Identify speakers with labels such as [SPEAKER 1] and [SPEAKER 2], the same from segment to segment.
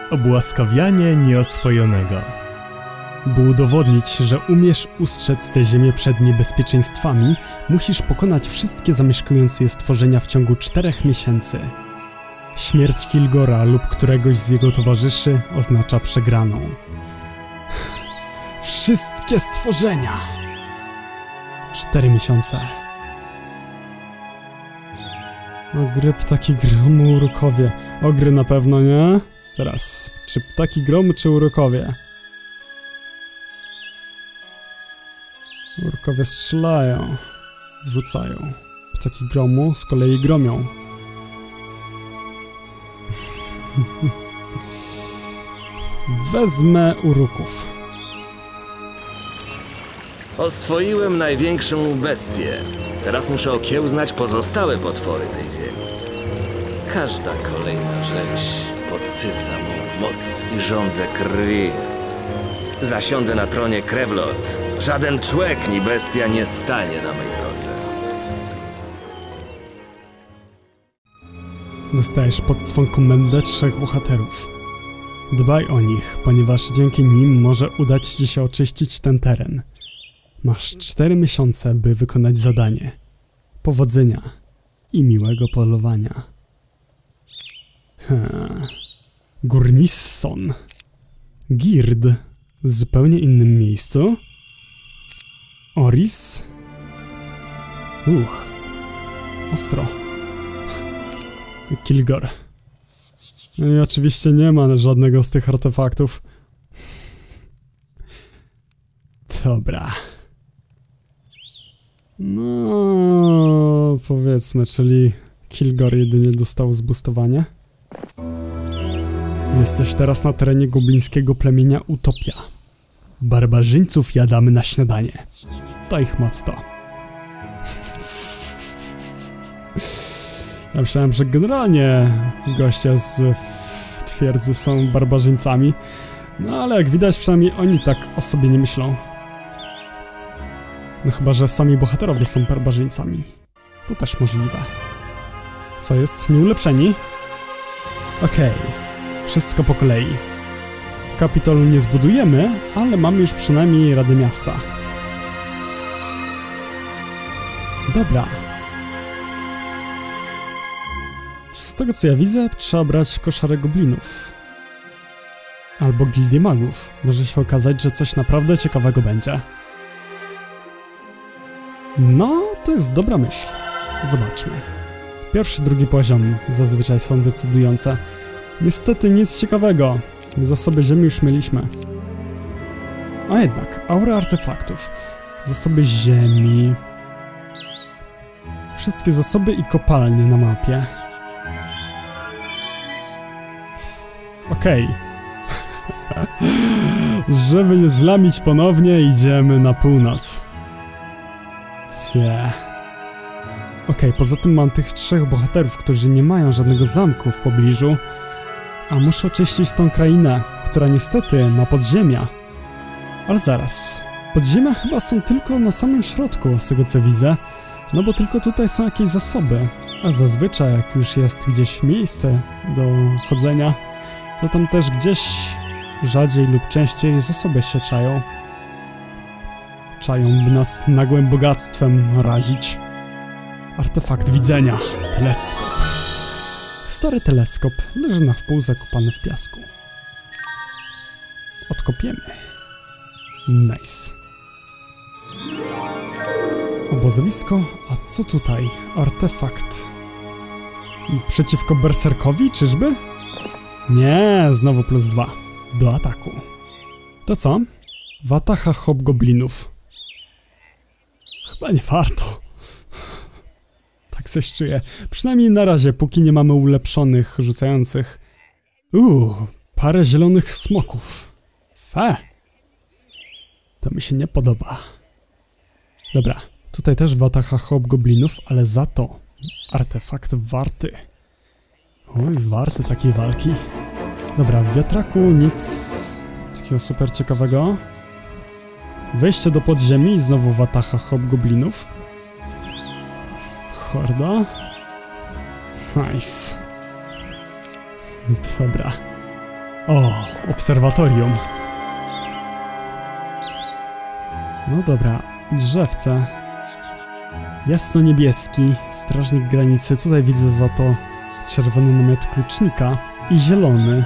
[SPEAKER 1] Obłaskawianie nieoswojonego. By udowodnić, że umiesz ustrzec tę ziemię przed niebezpieczeństwami, musisz pokonać wszystkie zamieszkujące je stworzenia w ciągu 4 miesięcy. Śmierć Kilgora lub któregoś z jego towarzyszy oznacza przegraną. Wszystkie stworzenia! 4 miesiące. Ogry, ptaki, gromu, urokowie. Ogry na pewno nie. Teraz, czy ptaki, gromy, czy urokowie? Urokowie strzelają. Rzucają. Ptaki gromu z kolei gromią. Wezmę uroków.
[SPEAKER 2] Oswoiłem największą bestię. Teraz muszę okiełznać pozostałe potwory tej ziemi. Każda kolejna rzeź podsyca mi moc i żądzę krwi. Zasiądę na tronie Krewlot. Żaden człek ni bestia nie stanie na mej drodze.
[SPEAKER 1] Dostajesz pod swą komendę 3 bohaterów. Dbaj o nich, ponieważ dzięki nim może udać ci się oczyścić ten teren. Masz 4 miesiące, by wykonać zadanie. Powodzenia i miłego polowania. Gurnisson. Gird. W zupełnie innym miejscu. Oris. Ostro. Kilgor. No i oczywiście nie ma żadnego z tych artefaktów. Dobra. No, powiedzmy, czyli Kilgor jedynie dostał zbustowanie. Jesteś teraz na terenie goblińskiego plemienia Utopia. Barbarzyńców jadamy na śniadanie. To ich motto. Ja myślałem, że generalnie goście z twierdzy są barbarzyńcami. No ale jak widać, przynajmniej oni tak o sobie nie myślą. No chyba, że sami bohaterowie są barbarzyńcami. To też możliwe. Co jest? Nieulepszeni? Okej. Wszystko po kolei. Kapitolu nie zbudujemy, ale mamy już przynajmniej Radę Miasta. Dobra. Z tego co ja widzę, trzeba brać koszarę goblinów. Albo gildię magów. Może się okazać, że coś naprawdę ciekawego będzie. No, to jest dobra myśl. Zobaczmy. Pierwszy, drugi poziom zazwyczaj są decydujące. Niestety nic ciekawego. Zasoby ziemi już mieliśmy. A jednak, aura artefaktów. Zasoby ziemi. Wszystkie zasoby i kopalnie na mapie. Okej. Żeby nie zlamić ponownie, idziemy na północ. Okej, poza tym mam tych 3 bohaterów, którzy nie mają żadnego zamku w pobliżu. A muszę oczyścić tą krainę, która niestety ma podziemia. Ale zaraz. Podziemia chyba są tylko na samym środku, z tego co widzę. No bo tylko tutaj są jakieś zasoby. A zazwyczaj jak już jest gdzieś miejsce do chodzenia, to tam też gdzieś rzadziej lub częściej zasoby się czają. Czają, by nas nagłym bogactwem razić. Artefakt widzenia. Teleskop. Stary teleskop leży na wpół zakopany w piasku. Odkopiemy. Nice. Obozowisko? A co tutaj? Artefakt. Przeciwko berserkowi, czyżby? Nie, znowu +2. Do ataku. To co? Wataha hobgoblinów. Chyba nie warto. Tak coś czuję. Przynajmniej na razie, póki nie mamy ulepszonych, rzucających. Parę zielonych smoków. To mi się nie podoba. Dobra, tutaj też wataha hobgoblinów, ale za to artefakt warty. Oj, warty takiej walki. Dobra, w wiatraku nic takiego super ciekawego. Wejście do podziemi i znowu wataha hobgoblinów. Horda. Nice. Dobra. O, obserwatorium. No dobra, drzewce. Jasno-niebieski, strażnik granicy. Tutaj widzę za to czerwony namiot klucznika i zielony.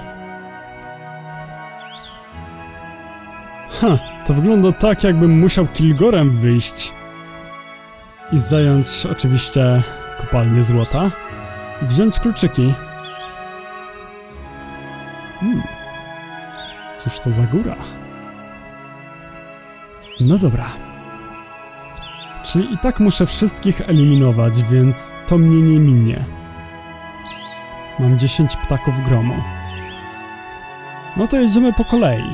[SPEAKER 1] To wygląda tak, jakbym musiał Kilgorem wyjść i zająć oczywiście kopalnię złota i wziąć kluczyki. Cóż to za góra? No dobra. Czyli i tak muszę wszystkich eliminować, więc to mnie nie minie. Mam 10 ptaków gromu. No to jedziemy po kolei.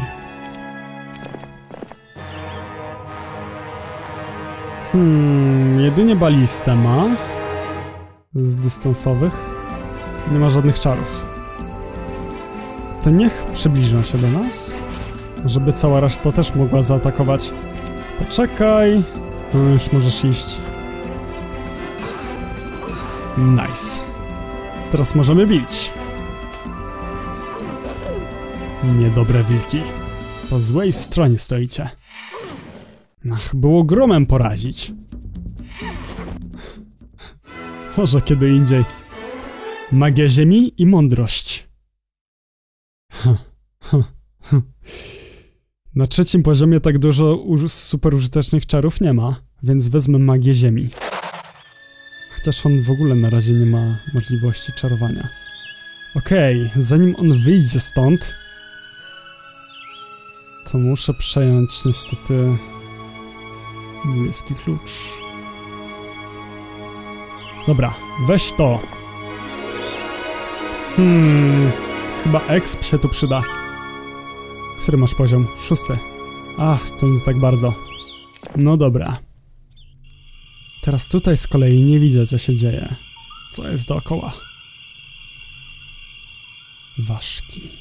[SPEAKER 1] Jedynie balistę ma. Z dystansowych. Nie ma żadnych czarów. To niech przybliżą się do nas, żeby cała reszta też mogła zaatakować. Poczekaj. No już możesz iść. Nice. Teraz możemy bić. Niedobre wilki. Po złej stronie stoicie. Ach, było gromem porazić. Może kiedy indziej. Magia ziemi i mądrość. Na trzecim poziomie tak dużo super użytecznych czarów nie ma, więc wezmę magię ziemi. Chociaż on w ogóle na razie nie ma możliwości czarowania. Okej, zanim on wyjdzie stąd, to muszę przejąć niestety niebieski klucz. Dobra, weź to. Chyba exp się tu przyda. Który masz poziom? 6. Ach, to nie tak bardzo. No dobra. Teraz tutaj z kolei nie widzę, co się dzieje. Co jest dookoła? Ważki.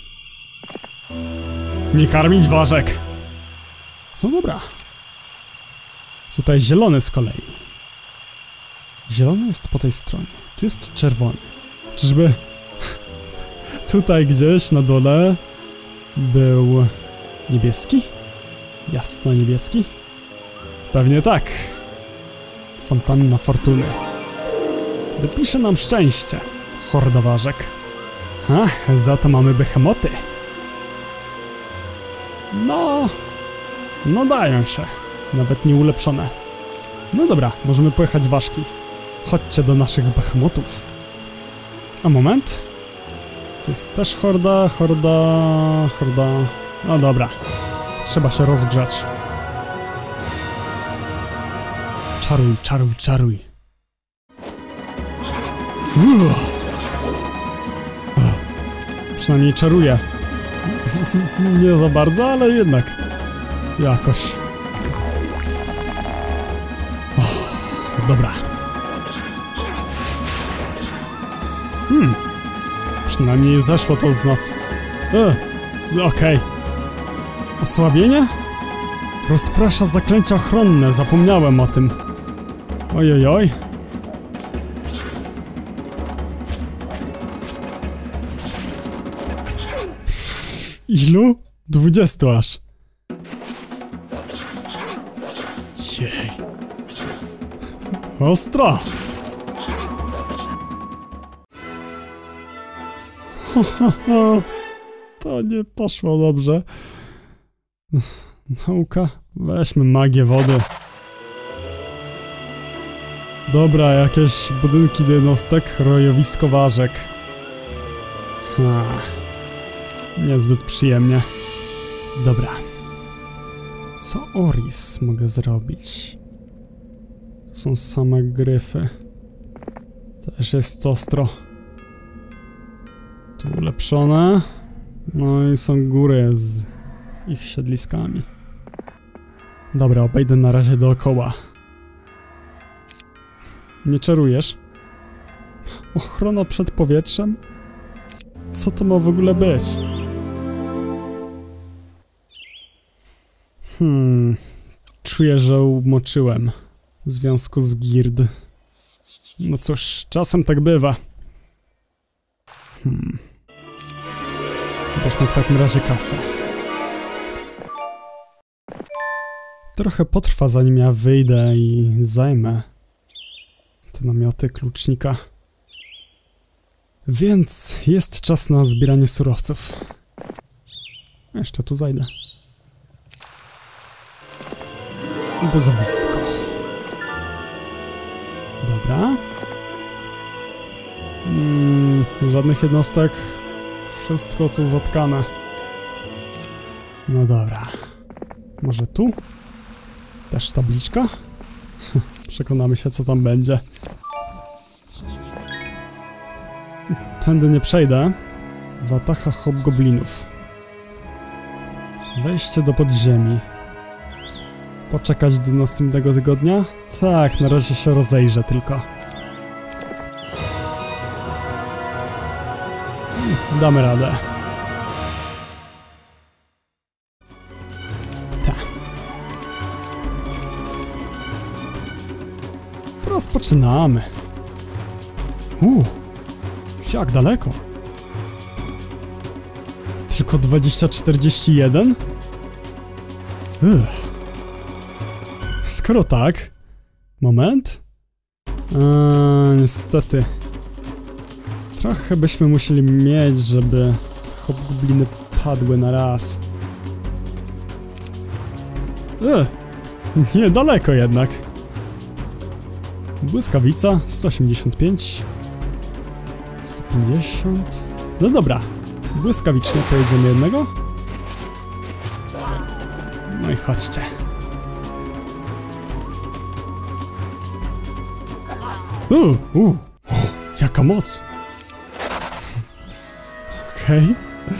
[SPEAKER 1] Nie karmić ważek! No dobra. Tutaj zielony z kolei. Zielony jest po tej stronie. Tu jest czerwony. Czyżby tutaj gdzieś na dole był niebieski? Jasno niebieski? Pewnie tak. Fontanna fortuny. Dopisze nam szczęście. Horda ważek. Za to mamy behemoty. No dają się. Nawet nie ulepszone. No dobra, możemy pojechać ważki. Chodźcie do naszych behemotów. A moment. To jest też horda. No dobra. Trzeba się rozgrzać. Czaruj. Przynajmniej czaruję. Nie za bardzo, ale jednak. Jakoś. Dobra. Przynajmniej zeszło to z nas. Okej. Osłabienie? Rozprasza zaklęcia ochronne, zapomniałem o tym. Ojojoj. Ilu? 20 aż. Jej. Ostro! To nie poszło dobrze. Nauka? Weźmy magię wody. Dobra, jakieś budynki jednostek, rojowisko ważek. Niezbyt przyjemnie. Dobra. Co Oris mogę zrobić? To są same gryfy. Też jest ostro. Tu ulepszone. No i są góry z ich siedliskami. Dobra, obejdę na razie dookoła. Nie czarujesz? Ochrona przed powietrzem? Co to ma w ogóle być? Czuję, że umoczyłem w związku z Gird. No cóż, czasem tak bywa. Weźmy w takim razie kasę. Trochę potrwa, zanim ja wyjdę i zajmę te namioty klucznika. Więc jest czas na zbieranie surowców. Jeszcze tu zajdę. Obozowisko. Dobra. Żadnych jednostek. Wszystko co zatkane. No dobra. Może tu? Też tabliczka? Przekonamy się co tam będzie. Tędy nie przejdę. Wataha hobgoblinów. Wejście do podziemi. Poczekać do następnego tygodnia? Tak, na razie się rozejrzę tylko. Damy radę. Tak. Rozpoczynamy. Jak daleko? Tylko 20-41? Skoro tak... Moment. Niestety. Trochę byśmy musieli mieć, żeby hobgobliny padły na raz. Niedaleko jednak. Błyskawica 185. 150. No dobra. Błyskawicznie pojedziemy jednego. No i chodźcie. Jaka moc. Okej.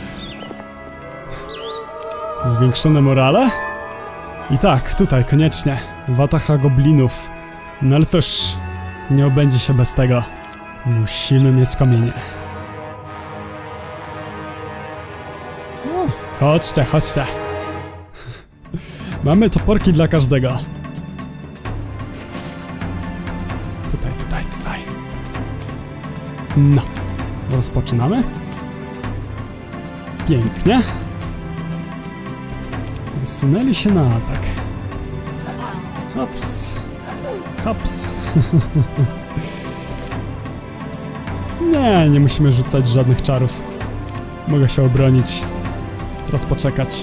[SPEAKER 1] Zwiększone morale? I tak, tutaj koniecznie. Wataha goblinów. No ale cóż, nie obędzie się bez tego. Musimy mieć kamienie. Chodźcie, chodźcie. Mamy toporki dla każdego. Tutaj. No. Rozpoczynamy. Pięknie. Wysunęli się na atak. Hops. Hops. Nie musimy rzucać żadnych czarów. Mogę się obronić. Teraz poczekać.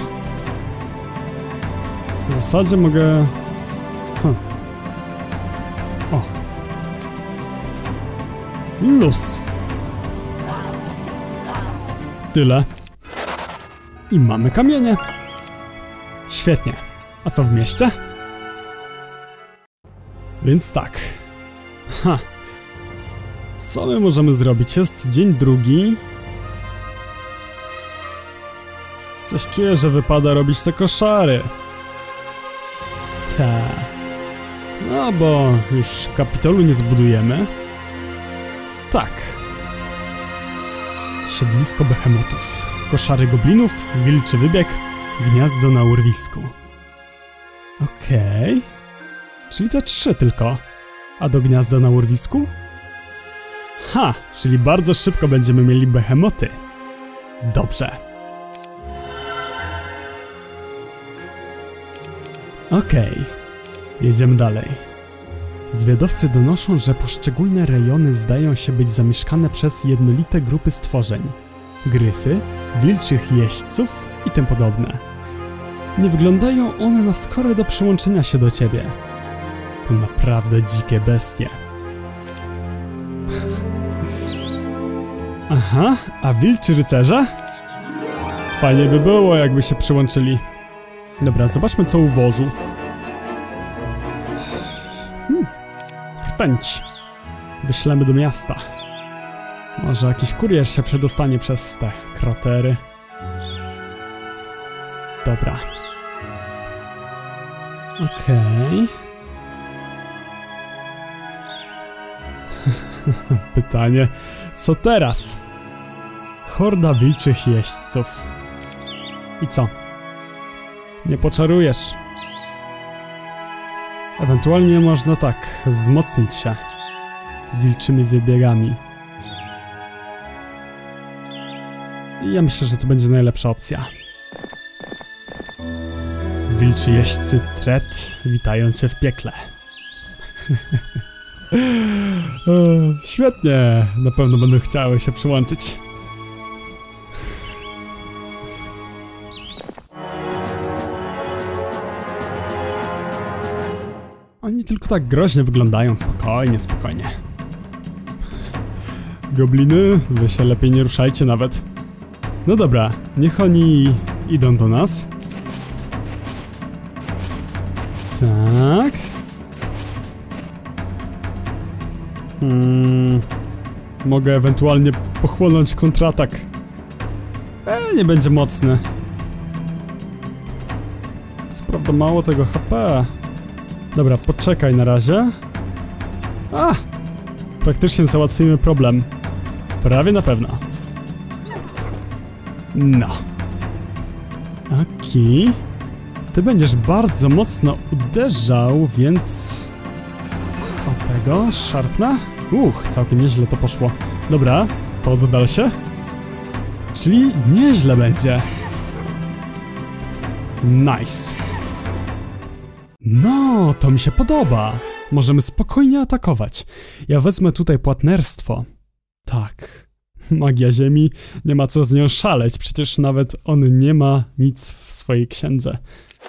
[SPEAKER 1] W zasadzie mogę... O. Luz. Tyle. I mamy kamienie. Świetnie. A co w mieście? Więc tak. Co my możemy zrobić? Jest dzień drugi. Coś czuję, że wypada robić te koszary. No bo już Kapitolu nie zbudujemy. Tak. Siedlisko behemotów. Koszary goblinów, wilczy wybieg, gniazdo na urwisku. Okej. Czyli te 3 tylko. A do gniazda na urwisku? Czyli bardzo szybko będziemy mieli behemoty. Dobrze. Okej. Jedziemy dalej. Zwiadowcy donoszą, że poszczególne rejony zdają się być zamieszkane przez jednolite grupy stworzeń. Gryfy, wilczych jeźdźców i tym podobne. Nie wyglądają one na skore do przyłączenia się do ciebie. To naprawdę dzikie bestie. Aha, a wilczy rycerze? Fajnie by było, jakby się przyłączyli. Dobra, zobaczmy co u wozu. Rtęć. Wyślemy do miasta. Może jakiś kurier się przedostanie przez te kratery. Dobra. Okej. Pytanie, co teraz? Horda wilczych jeźdźców. I co? Nie poczarujesz. Ewentualnie można tak wzmocnić się wilczymi wybiegami. Ja myślę, że to będzie najlepsza opcja. Wilczy jeźdźcy Tret witają cię w piekle. O, świetnie, na pewno będą chciały się przyłączyć. Oni tylko tak groźnie wyglądają, spokojnie, spokojnie. Gobliny, wy się lepiej nie ruszajcie nawet. No dobra, niech oni idą do nas. Tak. Mogę ewentualnie pochłonąć kontratak. Nie będzie mocny. Co prawda mało tego HP. Dobra, poczekaj na razie. Praktycznie załatwimy problem. Prawie na pewno. No. Okej. Ty będziesz bardzo mocno uderzał, więc... O tego, szarpna? Całkiem nieźle to poszło. Dobra, to oddal się. Czyli nieźle będzie. Nice. No, to mi się podoba. Możemy spokojnie atakować. Ja wezmę tutaj płatnerstwo. Tak. Magia ziemi, nie ma co z nią szaleć, przecież nawet on nie ma nic w swojej księdze.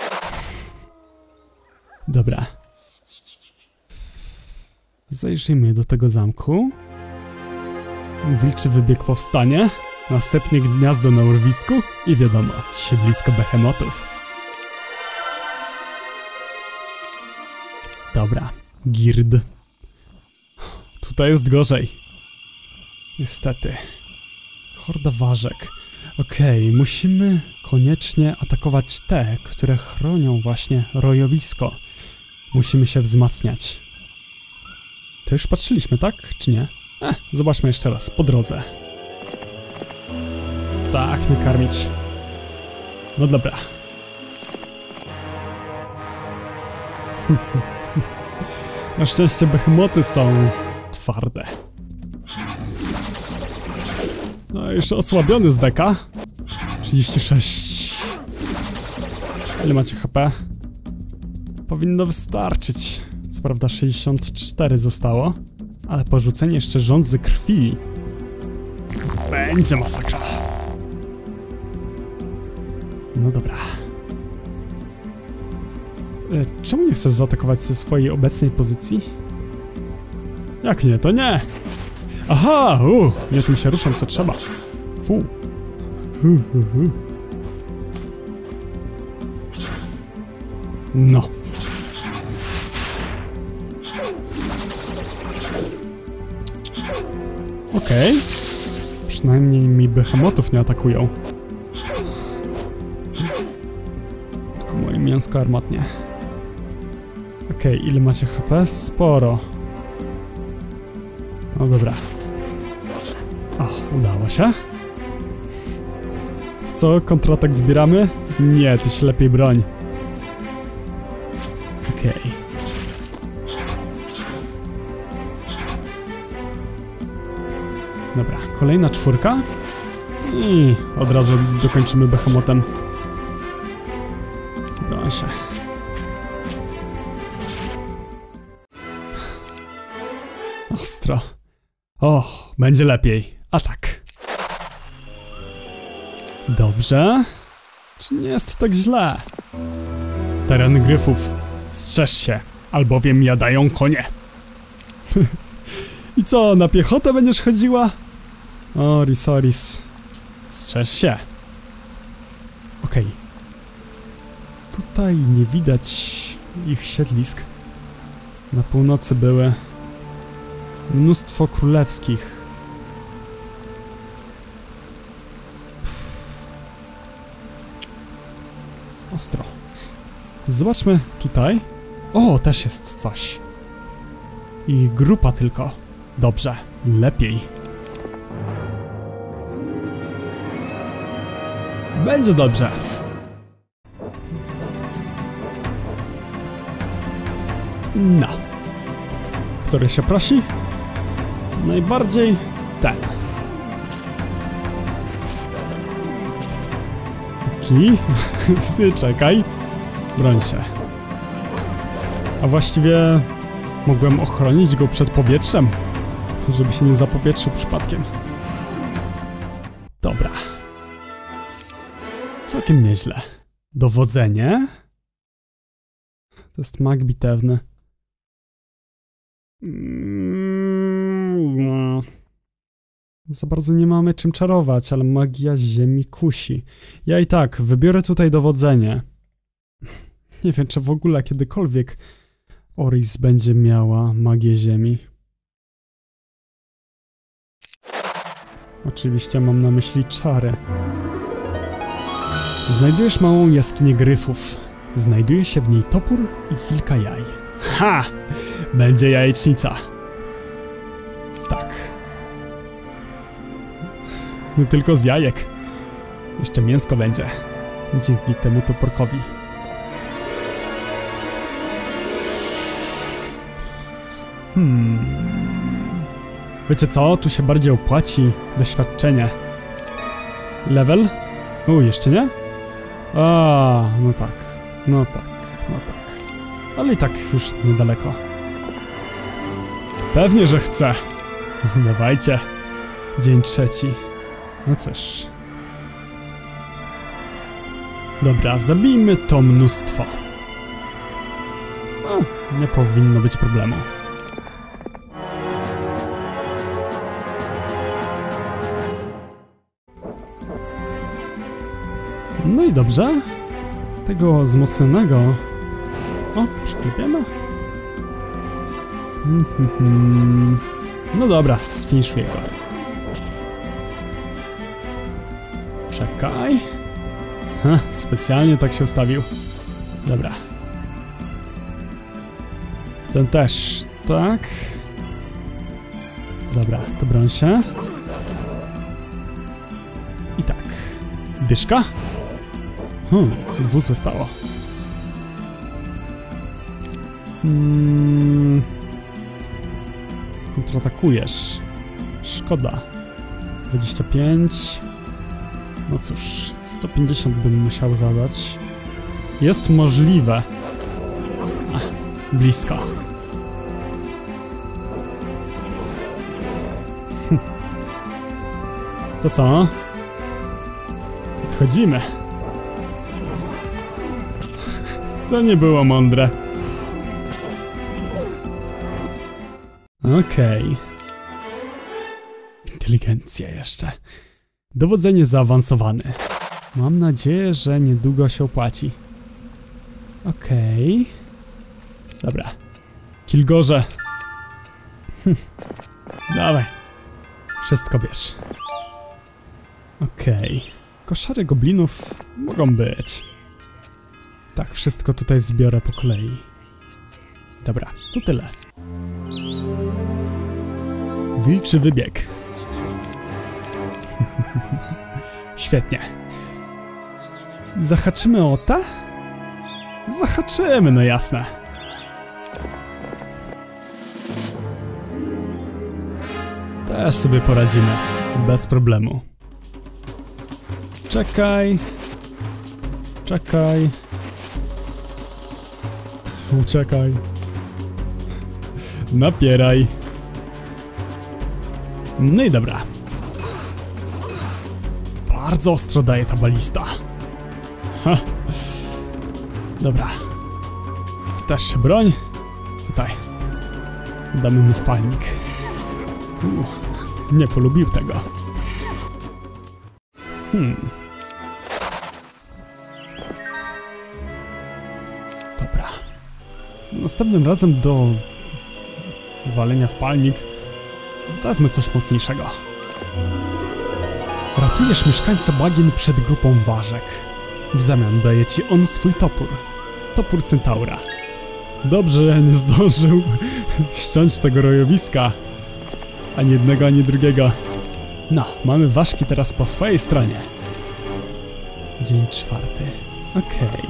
[SPEAKER 1] Dobra. Zajrzyjmy do tego zamku. Wilczy wybieg powstanie. Następnie gniazdo na urwisku i wiadomo, siedlisko behemotów. Dobra, Gird. Tutaj jest gorzej. Niestety. Horda ważek. Okej, musimy koniecznie atakować te, które chronią właśnie rojowisko. Musimy się wzmacniać. To już patrzyliśmy, tak? Czy nie? Zobaczmy jeszcze raz, po drodze. Tak, nie karmić. No dobra. Na szczęście behemoty są twarde. No już osłabiony z deka. 36. Ile macie HP? Powinno wystarczyć. Co prawda 64 zostało. Ale porzucenie jeszcze żądzy krwi. Będzie masakra. No dobra. Czemu nie chcesz zaatakować ze swojej obecnej pozycji? Jak nie, to nie! Aha! Nie tym się ruszam, co trzeba. Fu. No. Okej. Przynajmniej mi behemotów nie atakują. Tylko moje mięsko armatnie. Okej, ile macie HP? Sporo. No dobra. O, udało się. Co, kontratak zbieramy? Nie, ty się lepiej broń. Okej. Dobra, kolejna 4. I od razu dokończymy behemotem. Broń się. Ostro. O, będzie lepiej. Atak. Dobrze. Czy nie jest tak źle? Teren gryfów. Strzeż się, albowiem jadają konie. I co, na piechotę będziesz chodziła? O, Risoris. Strzeż się. Okej. Tutaj nie widać ich siedlisk. Na północy były mnóstwo królewskich. Ostro. Zobaczmy tutaj. O, też jest coś. I grupa tylko. Dobrze, lepiej. Będzie dobrze. No. Który się prosi? Najbardziej ten. Dzięki. Ty czekaj. Broń się. A właściwie mogłem ochronić go przed powietrzem, żeby się nie zapowietrzył przypadkiem. Dobra. Całkiem nieźle. Dowodzenie? To jest mag bitewny. Za bardzo nie mamy czym czarować, ale magia ziemi kusi. Ja i tak wybiorę tutaj dowodzenie. Nie wiem, czy w ogóle kiedykolwiek Oris będzie miała magię ziemi. Oczywiście mam na myśli czary. Znajdujesz małą jaskinię gryfów. Znajduje się w niej topór i kilka jaj. Ha! Będzie jajecznica. Tak. No tylko z jajek. Jeszcze mięsko będzie. Dzięki temu toporkowi. Wiecie co? Tu się bardziej opłaci doświadczenie. Level? Jeszcze nie? A, no tak. No tak, no tak. Ale i tak już niedaleko. Pewnie, że chcę. Dawajcie. Dzień trzeci. No cóż. Dobra, zabijmy to mnóstwo. No, nie powinno być problemu. No i dobrze. Tego wzmocnionego... O, przyklepiemy? No dobra, sfiniszuję go. Czekaj. Specjalnie tak się ustawił. Dobra. Ten też, tak. Dobra, to broń się. I tak. Dyszka? Dwóch zostało. Kontratakujesz. Szkoda. 25. No cóż, 150 bym musiał zadać. Jest możliwe. Blisko. To co? Wchodzimy. To nie było mądre. Okej. Inteligencja jeszcze. Dowodzenie zaawansowane. Mam nadzieję, że niedługo się opłaci. Okej. Dobra. Kilgorze. Dawaj. Wszystko bierz. Okej. Koszary goblinów mogą być. Tak, wszystko tutaj zbiorę po kolei. Dobra, to tyle. Wilczy wybieg. Świetnie. Zahaczymy o te? Zahaczymy, no jasne. Też sobie poradzimy. Bez problemu. Czekaj. Czekaj. Uczekaj. Napieraj. No i dobra. Bardzo ostro daje ta balista. Ha. Dobra. Tu też się broń. Tutaj. Damy mu wpalnik. Nie polubił tego. Dobra. Następnym razem do walenia w palnik wezmę coś mocniejszego. Ratujesz mieszkańca bagien przed grupą ważek. W zamian daje ci on swój topór. Topór centaura. Dobrze, że nie zdążył ściąć tego rojowiska. Ani jednego, ani drugiego. No, mamy ważki teraz po swojej stronie. Dzień czwarty. Okej.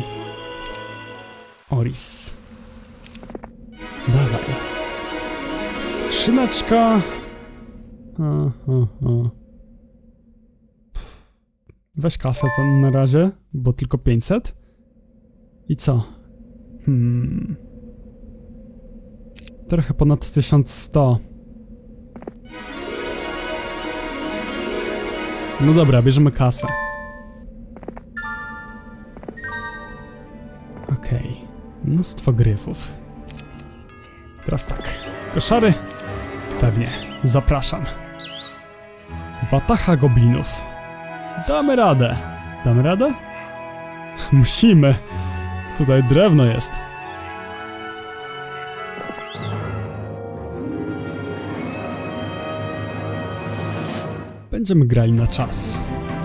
[SPEAKER 1] Oris. Dawaj. Skrzyneczka. Weź kasę to na razie, bo tylko 500. I co? Trochę ponad 1100. No dobra, bierzemy kasę. Okej. Mnóstwo gryfów. Teraz tak. Koszary? Pewnie. Zapraszam. Wataha goblinów. Damy radę. Damy radę? Musimy. Tutaj drewno jest. Będziemy grali na czas.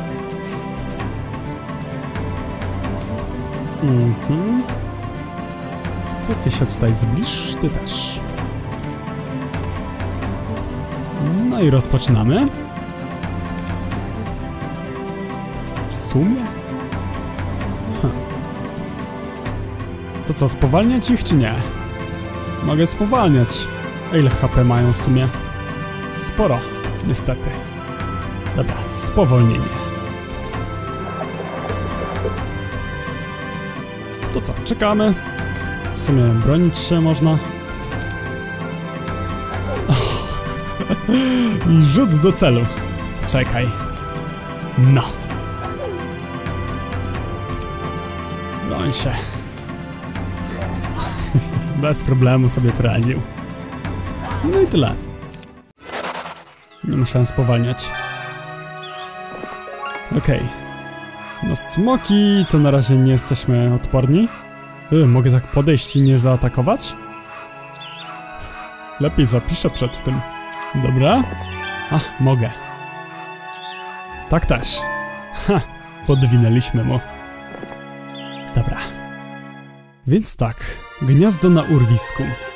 [SPEAKER 1] To ty się tutaj zbliż, ty też. No i rozpoczynamy. W sumie? To co, spowalniać ich czy nie? Mogę spowalniać. A ile HP mają w sumie? Sporo, niestety. Dobra, spowolnienie. To co, czekamy. W sumie bronić się można. Rzut do celu. Czekaj. No. Broń się. Bez problemu sobie poradził. No i tyle. Nie musiałem spowalniać. Okej. No smoki to na razie nie jesteśmy odporni. Mogę tak podejść i nie zaatakować? Lepiej zapiszę przed tym. Dobra. Mogę. Tak też. Podwinęliśmy mu. Dobra. Więc tak. Gniazdo na urwisku.